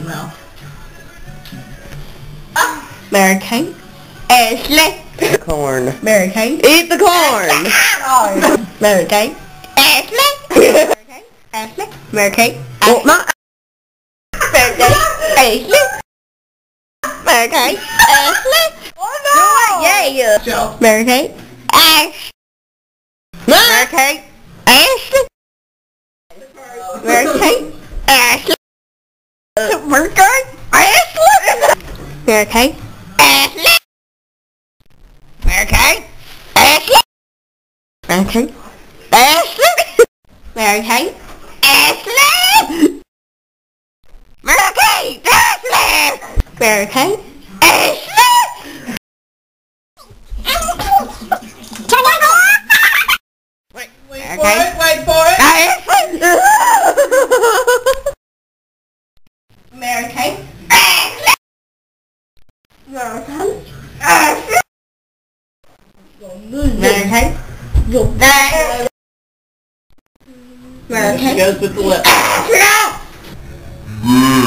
mouth. Marykate. Ashlayy. Corn. Marykate. Eat the corn. Marykate. Ashlayy. Ashlayy. Marykate. Well, not. Marykate. Ashlayy. Marykate. Ashlayy. Oh no! Yeah. Joe. Marykate. Ash. Marykate. Ashlayy. Marykate. Ashlayy. Marykate. Ashlayy. Marykate. Ashlayy. Marykate. Ashlayy. Marykate. Ashlayy. Marykate. Ashlayy. Marykate. Ashlayy. Marykate. Ashlayy. Wait for it. Marykate. Ashlayy. Marykate. Ashlayy. Marykate. She goes with the lip. Ashlayy.